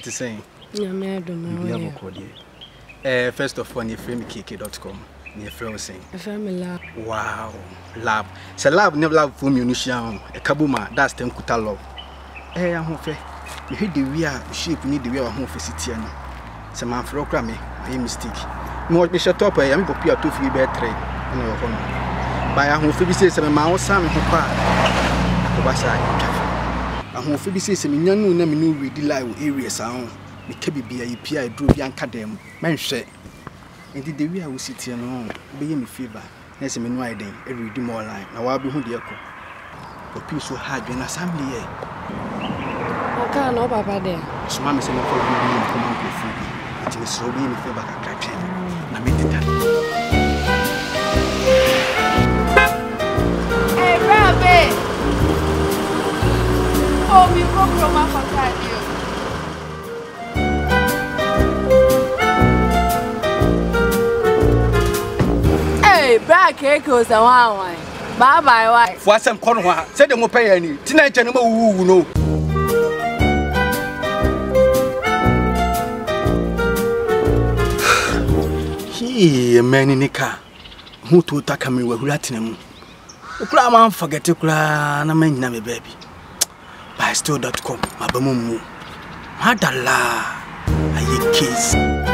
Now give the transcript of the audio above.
yet to say. Yeah, madam. First of all, you frame kk.com. Near frozen. A family lab. Wow, lab. It's a lab never lab for munition. A kabuma, that's them kuta love. Eh, I'm home. You hit the weir, shape need the weir home for city. Some man for me, I mistake. More be shut up, I am going to 2 free bed trade. By a home for says, and my own son who cried. A home for says, and young women knew we delight area sound. The cabby be a PI drew young cadem, man said. Indeed, the way I will sit here alone, be in fever. There's a man riding every day more line. Now I'll be who the echo. But peace so hard in assembly. I can't know about there. So, Mamma said, I'm going to come out with food. It was so being a favor. I mean, hey, Rabbit! Oh, we come from outside you. Back echoes a one. Bye bye, wife. For some corner, said them will pay any. Tonight, I know. He a man in a car who to attack me with Latinum. Grandma forget to cry, and I mean, never baby. By still.com, my bamumu. Madala, I kiss.